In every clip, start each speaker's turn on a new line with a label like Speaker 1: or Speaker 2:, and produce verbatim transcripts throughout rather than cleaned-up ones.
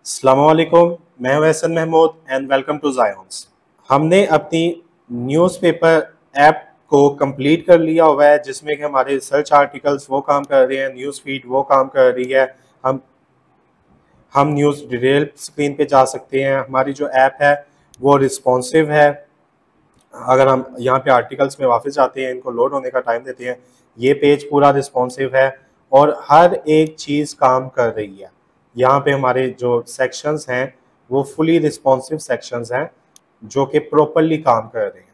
Speaker 1: अस्सलामुअलैकुम, मैं हूं Ehsan Mahmood and welcome to Zions. हमने अपनी न्यूज़पेपर ऐप को कंप्लीट कर लिया हुआ है, जिसमें कि हमारे रिसर्च आर्टिकल्स वो काम कर रहे हैं, न्यूज़ फीड वो काम कर रही है। हम हम न्यूज़ डिटेल स्क्रीन पे जा सकते हैं। हमारी जो ऐप है वो रिस्पॉन्सिव है। अगर हम यहाँ पे आर्टिकल्स में वापस जाते हैं, इनको लोड होने का टाइम देते हैं, ये पेज पूरा रिस्पॉन्सिव है और हर एक चीज़ काम कर रही है। यहाँ पे हमारे जो सेक्शंस हैं वो फुली रिस्पॉन्सिव सेक्शंस हैं जो कि प्रॉपरली काम कर रहे हैं।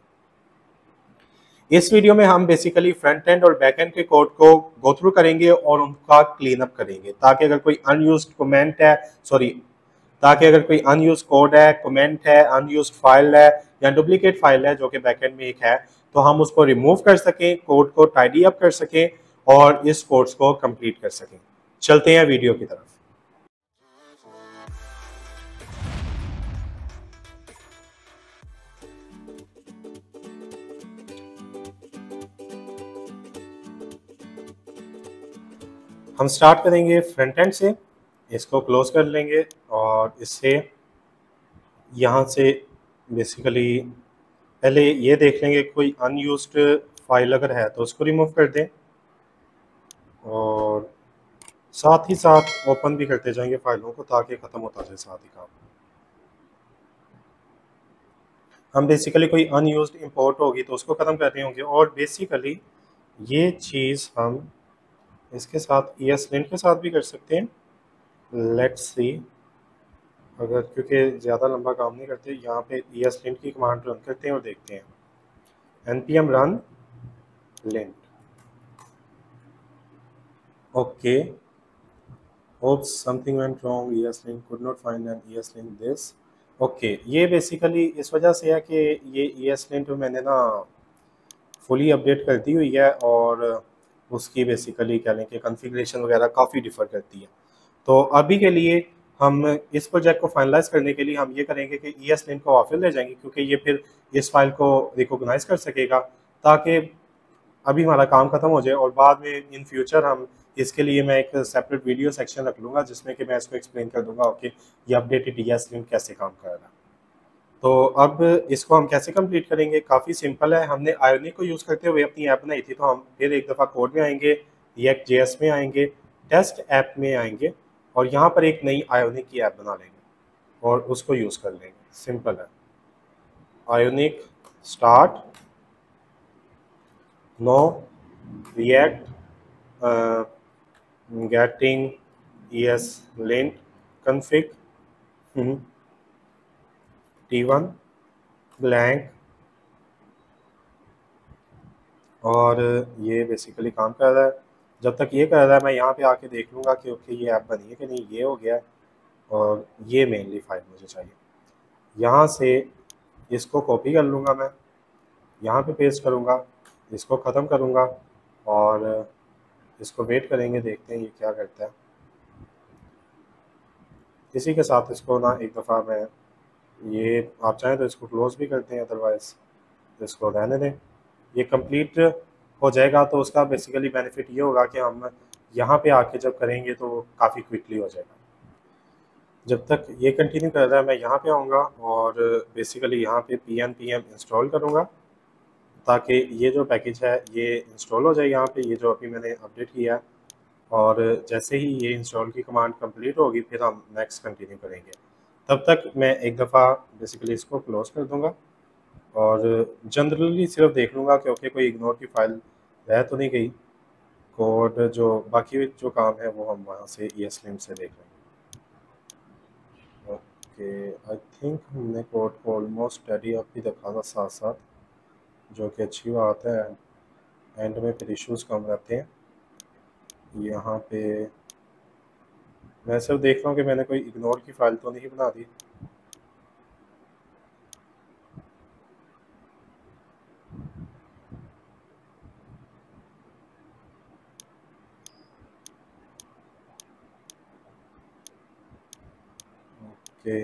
Speaker 1: इस वीडियो में हम बेसिकली फ्रंट एंड और बैक एंड के कोड को गो थ्रू करेंगे और उनका क्लीन अप करेंगे, ताकि अगर कोई अनयूज्ड कमेंट है सॉरी ताकि अगर कोई अनयूज कोड है, कमेंट है, अनयूज फाइल है या डुप्लीकेट फाइल है जो कि बैकएंड में एक है, तो हम उसको रिमूव कर सकें, कोड को टाइडी अप कर सकें और इस कोर्स को कंप्लीट कर सकें। चलते हैं वीडियो की तरफ। हम स्टार्ट करेंगे फ्रंट एंड से, इसको क्लोज कर लेंगे और इससे यहाँ से बेसिकली पहले ये देख लेंगे कोई अनयूज्ड फाइल अगर है तो उसको रिमूव कर दें और साथ ही साथ ओपन भी करते जाएंगे फाइलों को ताकि ख़त्म होता जाए साथ ही काम। हम बेसिकली कोई अनयूज्ड इंपोर्ट होगी तो उसको ख़त्म कर रहे होंगे और बेसिकली ये चीज़ हम इसके साथ ई एस लिंट के साथ भी कर सकते हैं। लेट्स सी, अगर क्योंकि ज़्यादा लंबा काम नहीं करते, यहाँ पे ई एस लिंट की कमांड रन करते हैं और देखते हैं। N P M run lint, okay, Oops, something went wrong. E S link could not find an E S link this. Okay okay, ये बेसिकली इस वजह से है कि ये ई एस लिंट मैंने ना फुली अपडेट कर दी हुई है और उसकी बेसिकली कह लें कि कॉन्फ़िगरेशन वगैरह काफ़ी डिफ़र करती है। तो अभी के लिए हम इस प्रोजेक्ट को फाइनलाइज करने के लिए हम ये करेंगे कि ई एस लिंट को वापस ले जाएंगे, क्योंकि ये फिर इस फाइल को रिकोगनाइज कर सकेगा, ताकि अभी हमारा काम खत्म हो जाए और बाद में इन फ्यूचर हम इसके लिए मैं एक सेपरेट वीडियो सेक्शन रख लूँगा जिसमें कि मैं इसको एक्सप्लेन कर दूंगा कि ये अपडेटेड ई एस लिंट कैसे काम कर रहा है। तो अब इसको हम कैसे कंप्लीट करेंगे, काफ़ी सिंपल है। हमने आयोनिक को यूज़ करते हुए अपनी ऐप बनाई थी, तो हम फिर एक दफ़ा कोड में आएंगे, रिएक्ट जे एस में आएंगे, टेस्ट ऐप में आएंगे और यहाँ पर एक नई आयोनिक की ऐप बना लेंगे और उसको यूज़ कर लेंगे। सिंपल है, Ionic start no react getting E S lint config T one blank, और ये बेसिकली काम कर रहा है। जब तक ये कर रहा है मैं यहाँ पे आके देख लूँगा कि ओके ये ऐप बनी है कि नहीं। ये हो गया है और ये मेनली फाइल मुझे चाहिए। यहाँ से इसको कॉपी कर लूँगा, मैं यहाँ पे पेस्ट करूँगा, इसको ख़त्म करूँगा और इसको वेट करेंगे, देखते हैं ये क्या करता है। इसी के साथ इसको ना एक दफ़ा मैं ये, आप चाहें तो इसको क्लोज भी करते हैं, अदरवाइज़ इसको रहने दें। ये कंप्लीट हो जाएगा तो उसका बेसिकली बेनिफिट ये होगा कि हम यहाँ पे आके जब करेंगे तो काफ़ी क्विकली हो जाएगा। जब तक ये कंटिन्यू कर रहा है मैं यहाँ पे आऊँगा और बेसिकली यहाँ पे P N P M install करूँगा, ताकि ये जो पैकेज है ये इंस्टॉल हो जाए यहाँ पे, ये जो अभी मैंने अपडेट किया है। और जैसे ही ये इंस्टॉल की कमांड कंप्लीट होगी फिर हम नेक्स्ट कंटिन्यू करेंगे। तब तक मैं एक दफ़ा बेसिकली इसको क्लोज कर दूँगा और जनरली सिर्फ देख लूँगा कि ओके कोई इग्नोर की फाइल रह तो नहीं गई। कोड जो बाकी जो काम है वो हम वहाँ से ई एस लिंट से देख लेंगे। ओके, आई थिंक हमने कोड को ऑलमोस्ट रेडी अप भी रखा था साथ साथ, जो कि अच्छी बात है। एंड में फिर इश्यूज़ कम रहते हैं। यहाँ पे मैं सिर्फ देख रहा हूँ कि मैंने कोई इग्नोर की फाइल तो नहीं बना दी। ओके,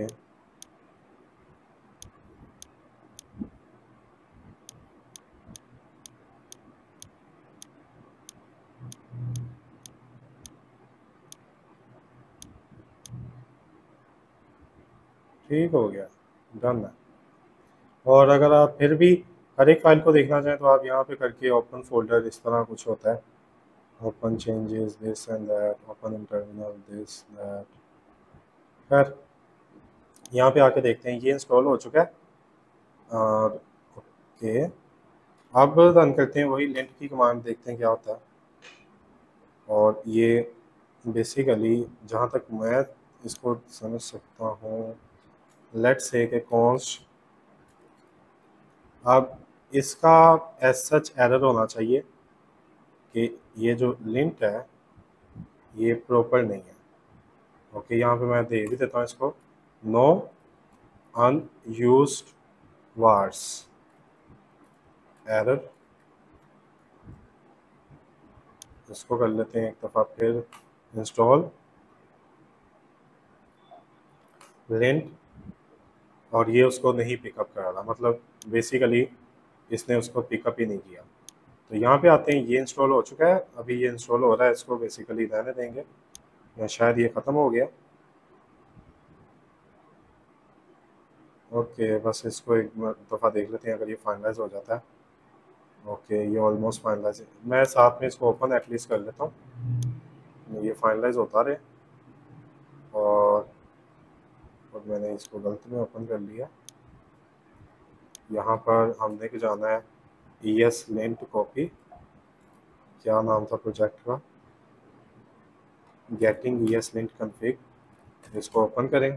Speaker 1: ठीक हो गया, डन है। और अगर आप फिर भी हर एक फाइल को देखना चाहें तो आप यहाँ पे करके ओपन फोल्डर, इस तरह कुछ होता है, open changes this and that, open in terminal this that. खैर यहाँ पे आके देखते हैं, ये इंस्टॉल हो चुका है। और ओके, अब रन करते हैं वही लिंट की कमांड, देखते हैं क्या होता है। और ये बेसिकली जहाँ तक मैं इसको समझ सकता हूँ, लेट्स से कि कॉन्स्ट, अब इसका एज सच एरर होना चाहिए कि ये जो लिंट है ये प्रॉपर नहीं है। ओके, यहाँ पे मैं दे भी देता हूँ इसको, नो अनयूज्ड वार्स एरर। इसको कर लेते हैं एक दफ़ा फिर इंस्टॉल लिंट, और ये उसको नहीं पिकअप कर रहा, मतलब बेसिकली इसने उसको पिकअप ही नहीं किया। तो यहाँ पे आते हैं, ये इंस्टॉल हो चुका है, अभी ये इंस्टॉल हो रहा है, इसको बेसिकली रहने देंगे, या शायद ये ख़त्म हो गया। ओके, बस इसको एक दफ़ा देख लेते हैं अगर ये फाइनलाइज हो जाता है। ओके, ये ऑलमोस्ट फाइनलाइज है, मैं साथ में इसको ओपन एटलीस्ट कर लेता हूँ, ये फाइनलाइज होता रहे। और, और मैंने इसको गलती में ओपन कर लिया। यहाँ पर हमने को जाना है ई एस लिंट कॉपी, क्या नाम था प्रोजेक्ट का, getting E S lint config, इसको ओपन करें।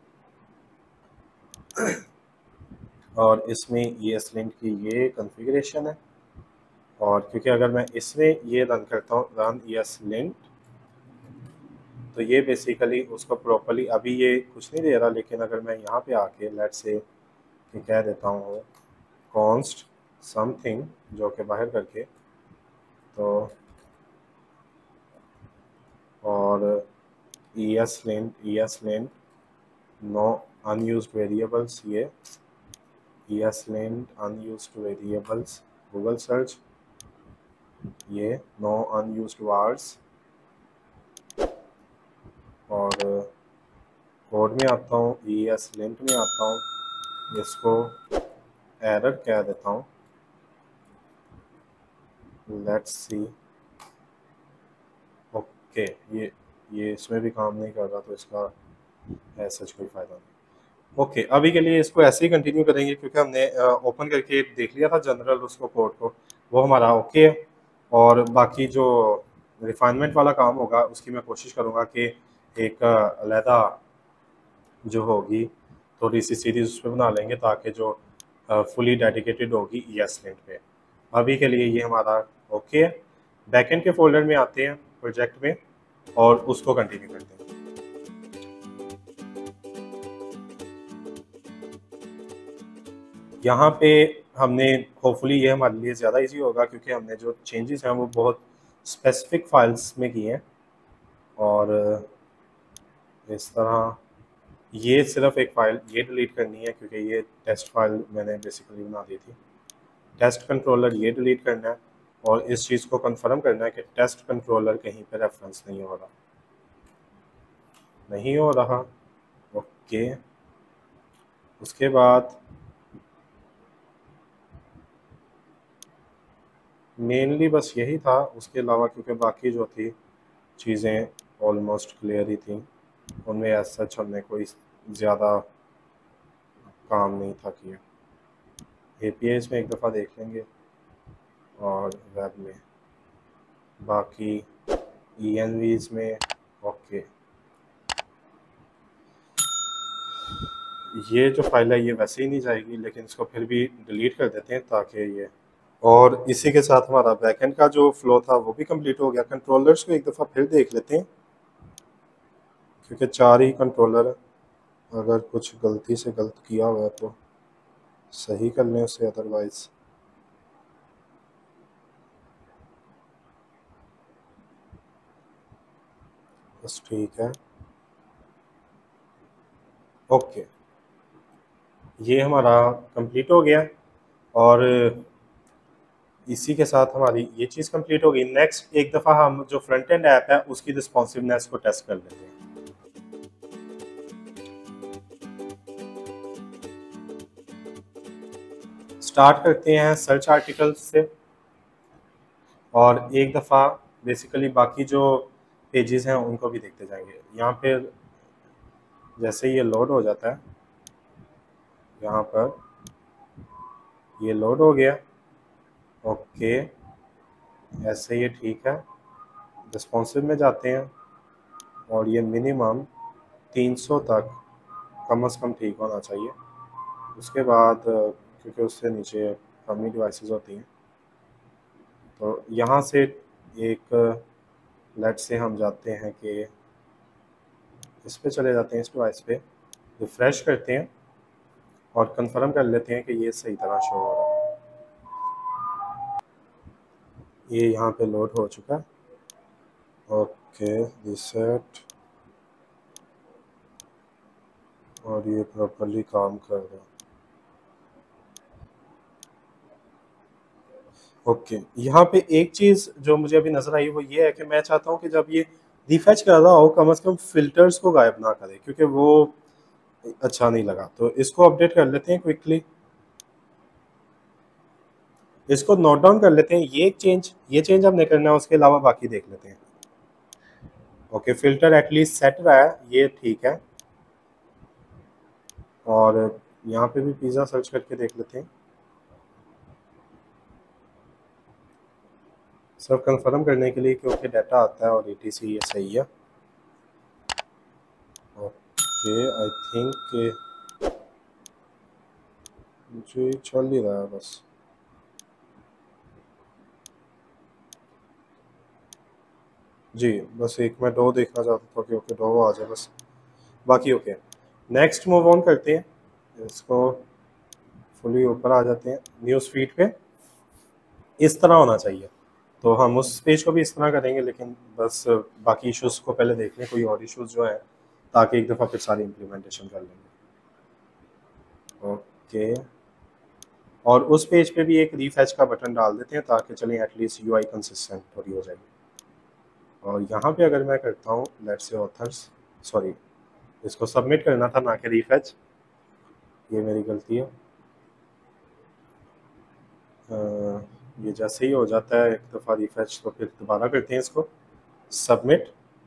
Speaker 1: और इसमें ई एस लिंट की ये कॉन्फ़िगरेशन है, और क्योंकि अगर मैं इसमें ये रन करता हूँ, रन ई एस लिंट, तो ये बेसिकली उसको प्रॉपर्ली, अभी ये कुछ नहीं दे रहा, लेकिन अगर मैं यहाँ पे आके लेट्स से कि कह देता हूँ कॉन्स्ट समथिंग, जो कि बाहर करके, तो और E S lint, E S lint no unused variables, ये E S lint unused variables, Google search, ये नो अनयूज्ड वार्ड्स, और कोड में आता हूँ, ई एस लिंट में आता हूँ, इसको एरर कह देता हूँ, लेट्स सी। ओके, ये ये इसमें भी काम नहीं कर रहा, तो इसका ऐसा कोई फ़ायदा नहीं। ओके, अभी के लिए इसको ऐसे ही कंटिन्यू करेंगे, क्योंकि हमने ओपन करके देख लिया था जनरल उसको, कोड को, वो हमारा ओके है। और बाकी जो रिफाइनमेंट वाला काम होगा उसकी मैं कोशिश करूँगा कि एक अलहदा जो होगी थोड़ी सी सीरीज उस पर बना लेंगे, ताकि जो फुली डेडिकेटेड होगी ई एस लिंट पे। अभी के लिए ये हमारा ओके है। बैकएंड के फोल्डर में आते हैं, प्रोजेक्ट में, और उसको कंटिन्यू करते हैं। यहाँ पे हमने होपफुली ये हमारे लिए ज़्यादा इजी होगा, क्योंकि हमने जो चेंजेस हैं वो बहुत स्पेसिफिक फाइल्स में किए हैं। और इस तरह ये सिर्फ एक फ़ाइल ये डिलीट करनी है, क्योंकि ये टेस्ट फाइल मैंने बेसिकली बना दी थी। टेस्ट कंट्रोलर ये डिलीट करना है, और इस चीज़ को कंफर्म करना है कि टेस्ट कंट्रोलर कहीं पे रेफरेंस नहीं हो रहा, नहीं हो रहा। ओके, उसके बाद मेनली बस यही था, उसके अलावा क्योंकि बाकी जो थी चीज़ें ऑलमोस्ट क्लियर ही थी, उनमें एज सच हमने कोई ज़्यादा काम नहीं था किया। ए पी आईज़ में एक दफ़ा देख लेंगे, और वेब में बाकी ई एन वीज़ में। ओके, ये जो फाइल है ये वैसे ही नहीं जाएगी, लेकिन इसको फिर भी डिलीट कर देते हैं ताकि ये, और इसी के साथ हमारा बैकएंड का जो फ्लो था वो भी कंप्लीट हो गया। कंट्रोलर्स को एक दफ़ा फिर देख लेते हैं, क्योंकि चार ही कंट्रोलर है, अगर कुछ गलती से गलत किया हुआ है तो सही कर लें उसे, अदरवाइज बस ठीक है। ओके, ये हमारा कंप्लीट हो गया, और इसी के साथ हमारी ये चीज़ कंप्लीट हो गई। नेक्स्ट एक दफ़ा हम जो फ्रंट एंड ऐप है उसकी रिस्पॉन्सिवनेस को टेस्ट कर लेते हैं। स्टार्ट करते हैं सर्च आर्टिकल से और एक दफ़ा बेसिकली बाकी जो पेजेस हैं उनको भी देखते जाएंगे। यहाँ पे जैसे ये लोड हो जाता है, यहाँ पर ये लोड हो गया, ओके, ऐसे ये ठीक है। रिस्पॉन्सिव में जाते हैं और ये मिनिमम तीन सौ तक कम से कम ठीक होना चाहिए। उसके बाद क्योंकि उससे नीचे कम ही डिवाइसेस होती हैं, तो यहाँ से एक लेट से हम जाते हैं कि इस पे चले जाते हैं, इस डिवाइस पे रिफ्रेश करते हैं और कंफर्म कर लेते हैं कि ये सही तरह शो हो रहा है। ये यहाँ पे लोड हो चुका है, ओके, रीसेट, और ये प्रॉपर्ली काम कर रहा है। ओके, यहाँ पे एक चीज़ जो मुझे अभी नज़र आई वो ये है कि मैं चाहता हूँ कि जब ये रिफेच कर रहा हो कम से कम फिल्टर्स को गायब ना करे, क्योंकि वो अच्छा नहीं लगा। तो इसको अपडेट कर लेते हैं क्विकली, इसको नोट डाउन कर लेते हैं। ये चेंज ये चेंज हमने करना है, उसके अलावा बाकी देख लेते हैं। ओके, फिल्टर एटलीस्ट सेट रहा है, ये ठीक है। और यहाँ पे भी पिज़्ज़ा सर्च करके देख लेते हैं, सब कंफर्म करने के लिए, क्योंकि डाटा आता है और ई टी सी ये सही है। ओके, आई थिंक मुझे चल ही रहा है बस। जी, बस एक मैं डो देखना चाहता था कि ओके डो आ जाए बस, बाकी ओके। नेक्स्ट मूव ऑन करते हैं, इसको फुली ऊपर आ जाते हैं। न्यूज़ फीड पे इस तरह होना चाहिए, तो हम उस पेज को भी इस तरह करेंगे, लेकिन बस बाकी इश्यूज़ को पहले देख लें, कोई और इश्यूज़ जो है, ताकि एक दफ़ा फिर सारी इम्प्लीमेंटेशन कर लेंगे। ओके, और उस पेज पे भी एक रीफेच का बटन डाल देते हैं, ताकि चलें एटलीस्ट यूआई कंसिस्टेंट थोड़ी हो जाएगी। और यहाँ पे अगर मैं करता हूँ लेट्स से ऑथर्स, सॉरी इसको सबमिट करना था ना कि रीफेच, ये मेरी गलती है। आ, ये जैसे ही हो जाता है एक दफ़ा रीफेच, तो फिर दोबारा करते हैं इसको सबमिट।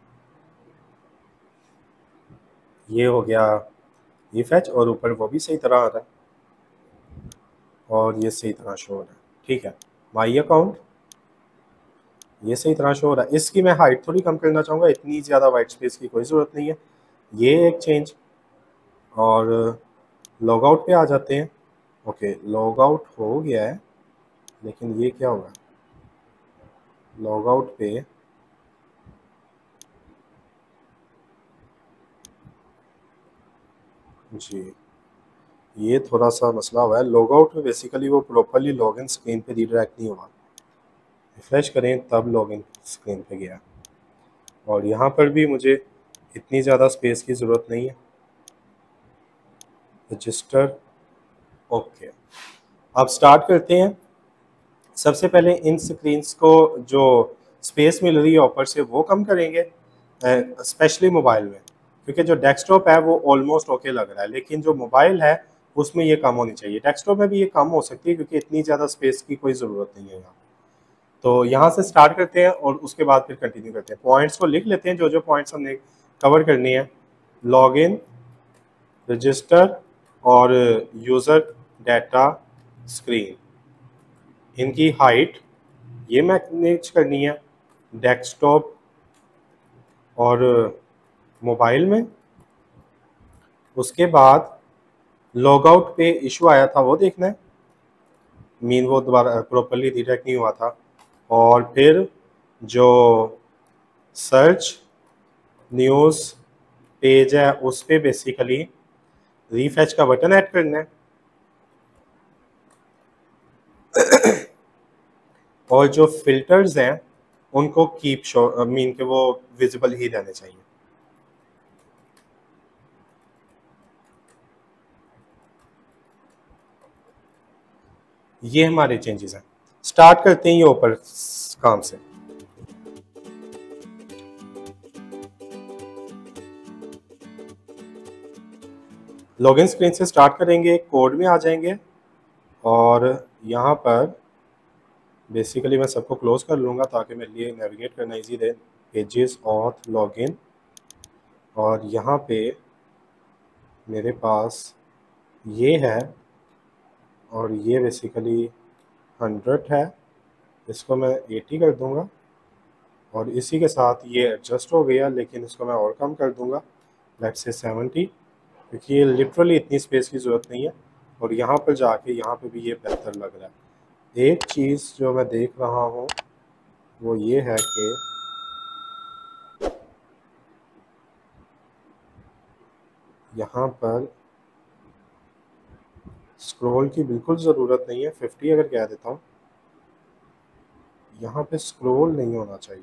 Speaker 1: ये हो गया रीफेच और ऊपर वो भी सही तरह आ रहा है और ये सही तरह शो हो रहा है, ठीक है। माई अकाउंट ये सही तरह शो हो रहा है। इसकी मैं हाइट थोड़ी कम करना चाहूँगा, इतनी ज़्यादा वाइट स्पेस की कोई ज़रूरत नहीं है। ये एक चेंज, और लॉग आउट पे आ जाते हैं। ओके, लॉग आउट हो गया है, लेकिन ये क्या होगा, लॉग आउट पे जी ये थोड़ा सा मसला हुआ है। लॉग आउट में बेसिकली वो प्रॉपरली लॉगिन स्क्रीन पे रीडायरेक्ट नहीं हुआ, रिफ्रेश करें तब लॉगिन स्क्रीन पे गया। और यहाँ पर भी मुझे इतनी ज़्यादा स्पेस की ज़रूरत नहीं है। रजिस्टर, ओके, अब स्टार्ट करते हैं। सबसे पहले इन स्क्रीन्स को जो स्पेस मिल रही है ऊपर से वो कम करेंगे, स्पेशली मोबाइल में, क्योंकि जो डेस्कटॉप है वो ऑलमोस्ट ओके लग रहा है, लेकिन जो मोबाइल है उसमें ये कम होनी चाहिए। डेस्कटॉप में भी ये कम हो सकती है, क्योंकि इतनी ज़्यादा स्पेस की कोई ज़रूरत नहीं है यहाँ। तो यहाँ से स्टार्ट करते हैं और उसके बाद फिर कंटिन्यू करते हैं। पॉइंट्स को लिख लेते हैं, जो जो पॉइंट्स हमने कवर करनी है। लॉगिन, रजिस्टर और यूज़र डाटा स्क्रीन, इनकी हाइट ये मैनेज करनी है डेस्कटॉप और मोबाइल में। उसके बाद लॉग आउट पे इशू आया था वो देखना है, मीन वो दोबारा प्रॉपरली डिटेक्ट नहीं हुआ था। और फिर जो सर्च न्यूज़ पेज है उस पर बेसिकली रीफेच का बटन ऐड करना है, और जो फिल्टर्स हैं उनको कीप शो मीन के वो विजिबल ही रहने चाहिए। ये हमारे चेंजेस हैं। स्टार्ट करते हैं ये ऊपर काम से। लॉगिन स्क्रीन से स्टार्ट करेंगे, कोड में आ जाएंगे और यहाँ पर बेसिकली मैं सबको क्लोज कर लूँगा ताकि मेरे लिए नेविगेट करना इजी रहे। पेजेस ऑथ लॉगिन, और यहाँ पे मेरे पास ये है और ये बेसिकली हंड्रेड है, इसको मैं एटी कर दूँगा और इसी के साथ ये एडजस्ट हो गया, लेकिन इसको मैं और कम कर दूँगा, लेट्स से सेवेंटी, क्योंकि ये लिटरली इतनी स्पेस की ज़रूरत नहीं है। और यहाँ पर जाके यहाँ पे भी ये बेहतर लग रहा है। एक चीज़ जो मैं देख रहा हूँ वो ये है कि यहाँ पर स्क्रॉल की बिल्कुल ज़रूरत नहीं है। फिफ्टी अगर कह देता हूँ, यहाँ पे स्क्रॉल नहीं होना चाहिए।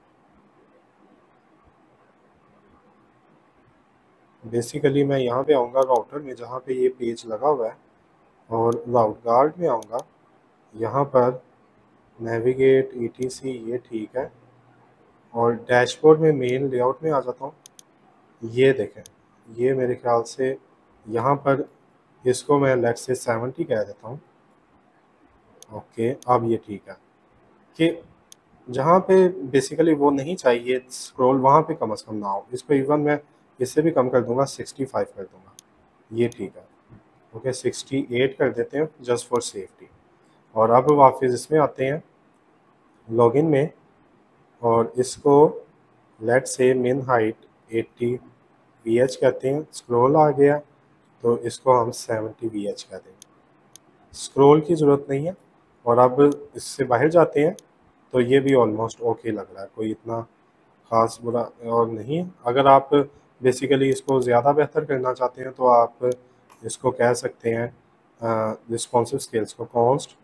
Speaker 1: बेसिकली मैं यहाँ पे आऊँगा राउटर में जहाँ पे ये पेज लगा हुआ है, और राउट गार्ड में आऊँगा, यहाँ पर नेविगेट ई टी सी, ये ठीक है, और डैशबोर्ड में मेन लेआउट में आ जाता हूँ। ये देखें, ये मेरे ख्याल से यहाँ पर इसको मैं लेट्स से सेवेंटी कह देता हूँ। ओके, अब ये ठीक है कि जहाँ पे बेसिकली वो नहीं चाहिए स्क्रॉल, वहाँ पे कम से कम ना हो। इसको इवन मैं इससे भी कम कर दूंगा, सिक्सटी फाइव कर दूंगा, ये ठीक है। ओके, सिक्सटी एट कर देते हैं जस्ट फॉर सेफ्टी। और अब वापस इसमें आते हैं लॉगिन में, और इसको लेट से मिन हाइट एटी वी एच कहते हैं। स्क्रॉल आ गया तो इसको हम सेवेंटी वी एच कहते हैं। स्क्रॉल की ज़रूरत नहीं है। और अब इससे बाहर जाते हैं तो ये भी ऑलमोस्ट ओके लग रहा है, कोई इतना ख़ास बुरा और नहीं है। अगर आप बेसिकली इसको ज़्यादा बेहतर करना चाहते हैं तो आप इसको कह सकते हैं रिस्पॉन्सिव स्केल्स को कॉन्स्ट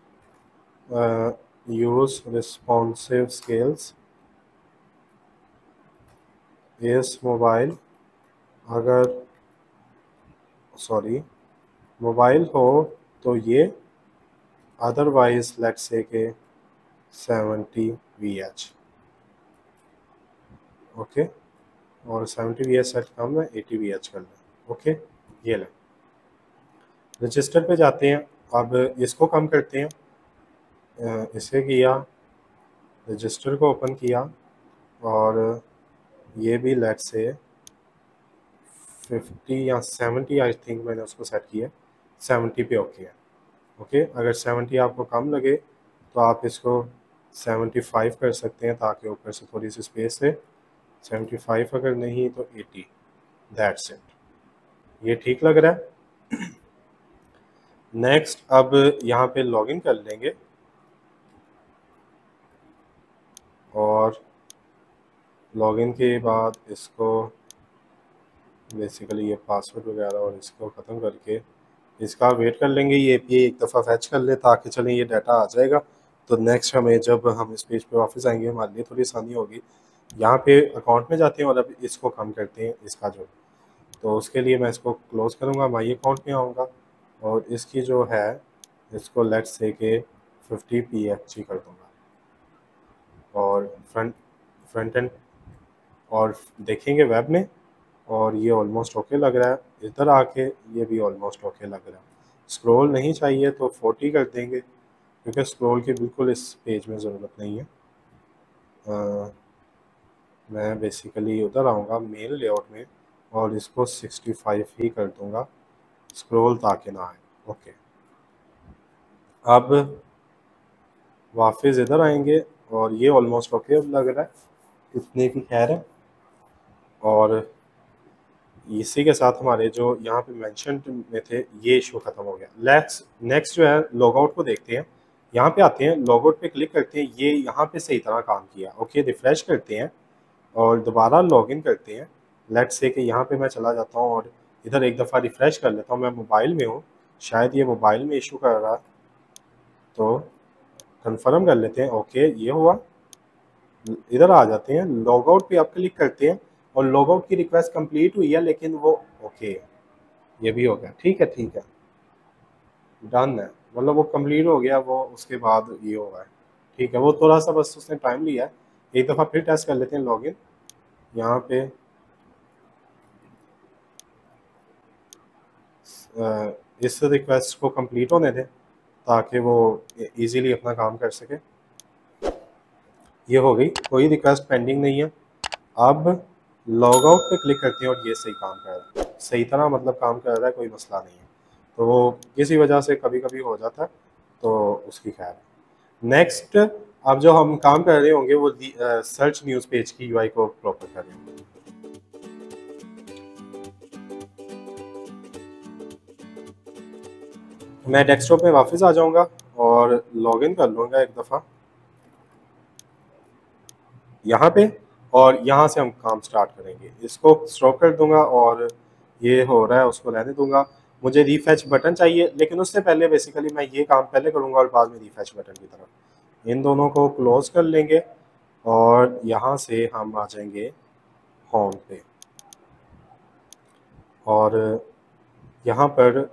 Speaker 1: यूज़ रिस्पॉन्सिव स्केल्स इस मोबाइल, अगर सॉरी मोबाइल हो तो ये, अदरवाइज लेट्स से के सेवेंटी वी एच। ओके, और सेवेंटी वी एच सेट कम है, एटी वी एच कर लें। ओके, ये लें, रजिस्टर पे जाते हैं। अब इसको कम करते हैं, इसे किया, रजिस्टर को ओपन किया, और ये भी लेट से फिफ्टी या सेवेंटी, आई थिंक मैंने उसको सेट किया, सेवेंटी पे ओके है। ओके, अगर सेवेंटी आपको कम लगे तो आप इसको सेवेंटी फाइव कर सकते हैं ताकि ऊपर से थोड़ी सी स्पेस है। सेवेंटी फाइव अगर नहीं तो एटी, दैट्स इट। ये ठीक लग रहा है। नेक्स्ट, अब यहाँ पे लॉगिन कर लेंगे, और लॉगिन के बाद इसको बेसिकली ये पासवर्ड वगैरह और इसको ख़त्म करके इसका वेट कर लेंगे, ये एपीआई एक दफ़ा फैच कर ले ताकि चलें ये डाटा आ जाएगा। तो नेक्स्ट हमें जब हम इस पेज पे वापस आएंगे हमारे लिए थोड़ी आसानी होगी। यहाँ पे अकाउंट में जाते हैं और अब इसको कम करते हैं इसका जो, तो उसके लिए मैं इसको क्लोज़ करूँगा, माई अकाउंट में आऊँगा, और इसकी जो है इसको लेट्स से के फिफ्टी पी एच जी कर दूँगा, और फ्रंट फ्रंट एंड और देखेंगे वेब में, और ये ऑलमोस्ट ओके लग रहा है। इधर आके ये भी ऑलमोस्ट ओके लग रहा है। स्क्रॉल नहीं चाहिए तो फोर्टी कर देंगे, क्योंकि स्क्रॉल की बिल्कुल इस पेज में ज़रूरत नहीं है। आ, मैं बेसिकली उधर आऊँगा मेन लेआउट में, और इसको सिक्सटी फाइव ही कर दूँगा, स्क्रॉल ताकि ना आए। ओके, अब वापस इधर आएंगे, और ये ऑलमोस्ट ओके लग रहा है, इतने की खैर है। और इसी के साथ हमारे जो यहाँ पे मेंशन में थे ये इशू ख़त्म हो गया। नेक्स्ट नेक्स्ट जो है लॉगआउट को देखते हैं। यहाँ पे आते हैं, लॉगआउट पे क्लिक करते हैं, ये यहाँ पे सही तरह काम किया। ओके, रिफ्रेश करते हैं और दोबारा लॉगिन करते हैं। लेट्स से कि यहाँ पे मैं चला जाता हूँ और इधर एक दफ़ा रिफ़्रेश कर लेता हूँ। मैं मोबाइल में हूँ, शायद ये मोबाइल में इशू कर रहा, तो कंफर्म कर लेते हैं। ओके, ये हुआ, इधर आ जाते हैं, लॉगआउट पे आप क्लिक करते हैं और लॉगआउट की रिक्वेस्ट कंप्लीट हुई है, लेकिन वो ओके ये भी हो गया। ठीक है, ठीक है, डन है, मतलब वो कंप्लीट हो गया, वो उसके बाद ये होगा। ठीक है, वो थोड़ा सा बस उसने टाइम लिया है। एक दफ़ा फिर टेस्ट कर लेते हैं लॉगिन। यहाँ पे इस रिक्वेस्ट को कंप्लीट होने दें, ताकि वो इजीली अपना काम कर सके। ये हो गई, कोई रिक्वेस्ट पेंडिंग नहीं है। अब लॉग आउट पे क्लिक करते हैं और ये सही काम कर रहा है, सही तरह मतलब काम कर रहा है, कोई मसला नहीं है। तो वो किसी वजह से कभी कभी हो जाता है, तो उसकी खैर है। नेक्स्ट, अब जो हम काम कर रहे होंगे वो सर्च न्यूज़ पेज की यूआई को प्रॉपर कर रहे होंगे। मैं डेस्कटॉप में वापस आ जाऊंगा और लॉगिन कर लूँगा एक दफ़ा यहाँ पे, और यहाँ से हम काम स्टार्ट करेंगे। इसको स्टॉप कर दूंगा और ये हो रहा है उसको रहने दूंगा। मुझे रीफेच बटन चाहिए, लेकिन उससे पहले बेसिकली मैं ये काम पहले करूँगा और बाद में रीफेच बटन की तरफ। इन दोनों को क्लोज कर लेंगे और यहाँ से हम आ जाएंगे होम पे, और यहाँ पर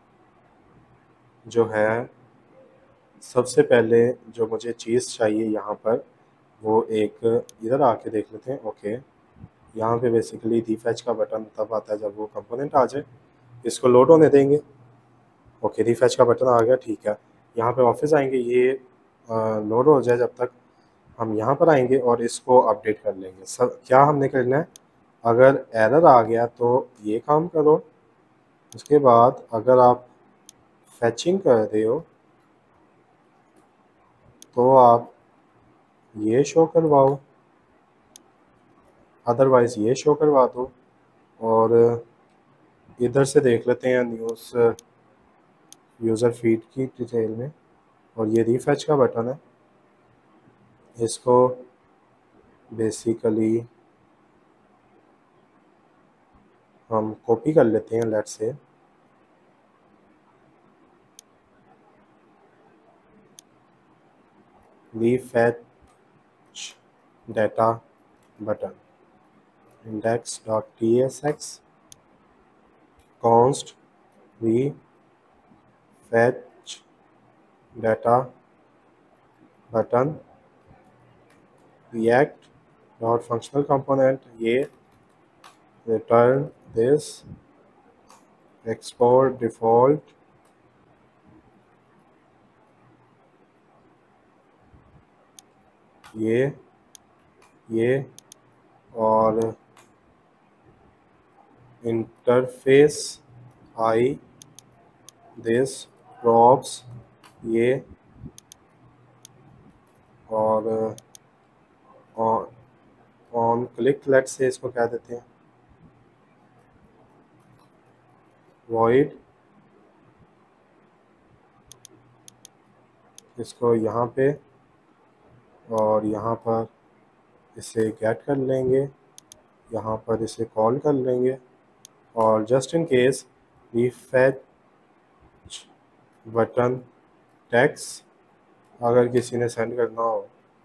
Speaker 1: जो है सबसे पहले जो मुझे चीज़ चाहिए यहाँ पर, वो एक इधर आके देख लेते हैं। ओके, यहाँ पे बेसिकली रीफेच का बटन तब आता है जब वो कंपोनेंट आ जाए। इसको लोड होने देंगे। ओके, रीफेच का बटन आ गया, ठीक है। यहाँ पे वापस आएंगे, ये लोड हो जाए जब तक हम यहाँ पर आएंगे और इसको अपडेट कर लेंगे। सब क्या हमने करना है, अगर एरर आ गया तो ये काम करो। उसके बाद अगर आप फैचिंग कर रहे हो तो आप ये शो करवाओ, अदरवाइज़ ये शो करवा दो। और इधर से देख लेते हैं न्यूज़ यूज़र फीड की डिटेल में, और ये रीफेच का बटन है, इसको बेसिकली हम कॉपी कर लेते हैं। Let's say refetch data button index.tsx const refetch data button react dot functional component, ये return this export default ये ये और इंटरफेस आई दिस प्रॉप्स ये, और ऑन क्लिक लेट्स से इसको क्या देते हैं, void, इसको यहाँ पे और यहाँ पर इसे गेट कर लेंगे, यहाँ पर इसे कॉल कर लेंगे, और just in case refetch button text अगर किसी ने सेंड करना हो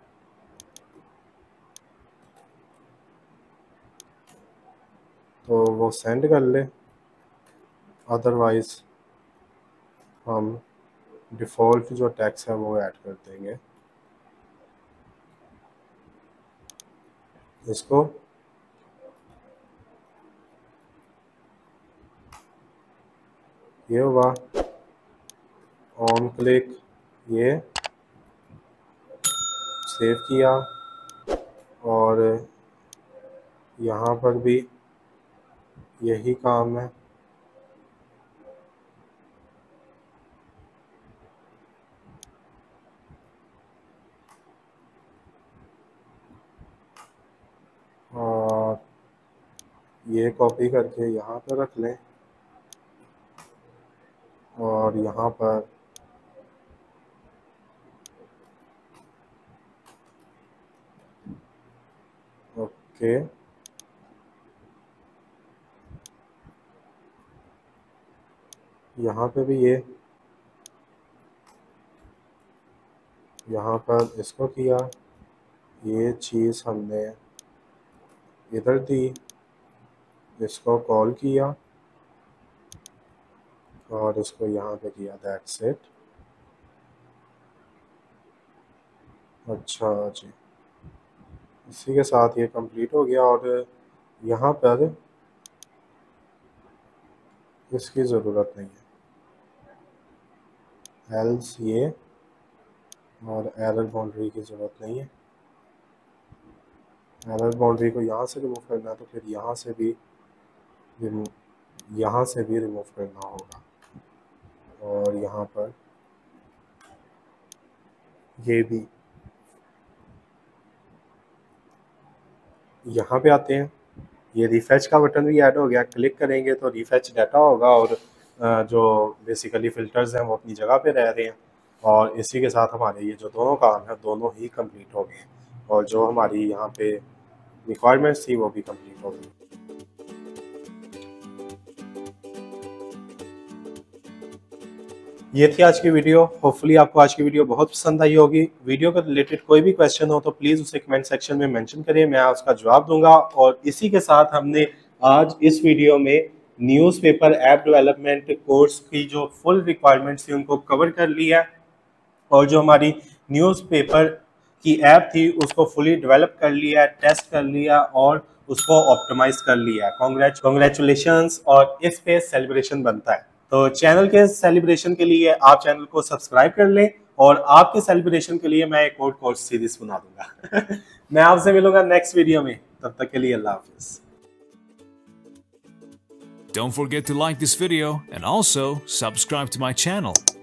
Speaker 1: तो वो सेंड कर ले, अदरवाइज़ हम डिफ़ॉल्ट जो टैक्स है वो ऐड कर देंगे। इसको ये हुआ, ऑन क्लिक ये सेव किया, और यहाँ पर भी यही काम है। और ये कॉपी करके यहाँ पर रख लें, और यहाँ पर ओके यहाँ पे भी ये यहाँ पर इसको किया, ये चीज़ हमने इधर दी, इसको कॉल किया और इसको यहाँ पे किया, दैट्स इट। अच्छा जी, इसी के साथ ये कंप्लीट हो गया, और यहाँ पर इसकी ज़रूरत नहीं है। एल्स ये, और एरर बाउंड्री की ज़रूरत नहीं है। एरर बाउंड्री को यहाँ से रिमूव करना है तो फिर यहाँ से भी रिमूव यहाँ से भी रिमूव करना होगा। और यहाँ पर ये भी, यहाँ पे आते हैं, ये रिफेच का बटन भी ऐड हो गया। क्लिक करेंगे तो रिफेच डाटा होगा और जो बेसिकली फ़िल्टर्स हैं वो अपनी जगह पे रह रहे हैं। और इसी के साथ हमारे ये जो दोनों काम हैं दोनों ही कंप्लीट हो गए, और जो हमारी यहाँ पे रिक्वायरमेंट्स थी वो भी कंप्लीट हो गई। ये थी आज की वीडियो। होपफुली आपको आज की वीडियो बहुत पसंद आई होगी। वीडियो के रिलेटेड कोई भी क्वेश्चन हो तो प्लीज़ उसे कमेंट सेक्शन में मेंशन करें, मैं उसका जवाब दूंगा। और इसी के साथ हमने आज इस वीडियो में न्यूज़पेपर ऐप डेवलपमेंट कोर्स की जो फुल रिक्वायरमेंट्स थी उनको कवर कर लिया, और जो हमारी न्यूज़पेपर की ऐप थी उसको फुली डेवलप कर लिया, टेस्ट कर लिया और उसको ऑप्टिमाइज कर लिया। कॉन्ग्रेच कॉन्ग्रेचुलेशंस, और इस पे सेलिब्रेशन बनता है। तो चैनल के सेलिब्रेशन के लिए आप चैनल को सब्सक्राइब कर लें, और आपके सेलिब्रेशन के लिए मैं एक और कोर्स सीरीज बना दूंगा। मैं आपसे मिलूंगा नेक्स्ट वीडियो में, तब तक के लिए अल्लाह हाफिज।
Speaker 2: Don't forget to like this video and also subscribe to my channel.